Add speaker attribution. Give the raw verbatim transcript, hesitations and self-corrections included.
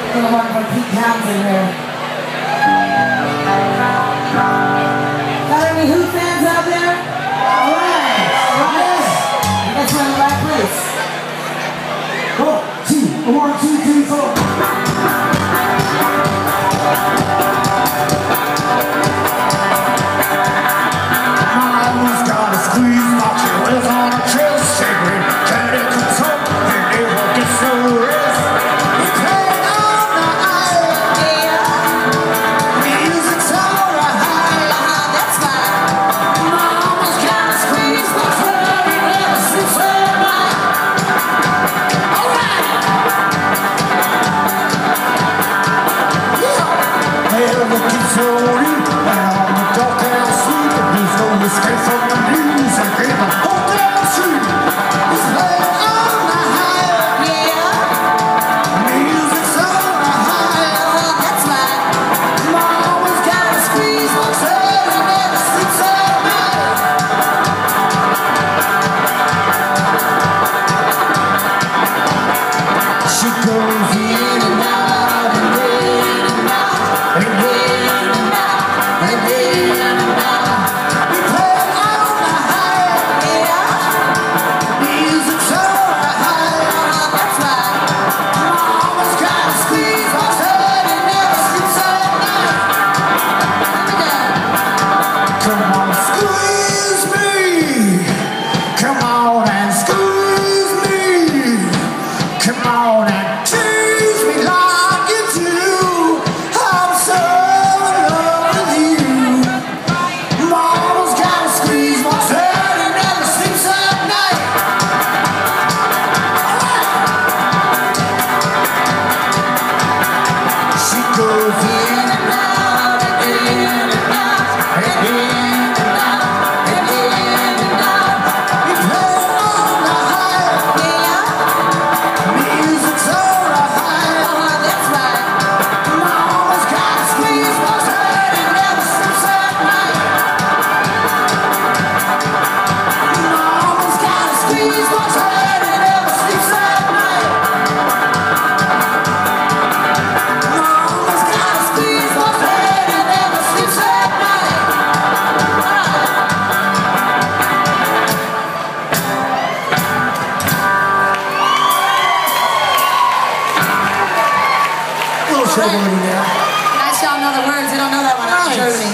Speaker 1: Little one from Pete Townsend there. Got any Who fans out there? Alright, alright. You guys were in the right place. One, two, one, two, three, four.
Speaker 2: Mama's got a squeeze box, she lives on a chest, shaking, candy control, and never gets no rest.
Speaker 1: Nice y'all know the words, they don't know that one. Right. Germany.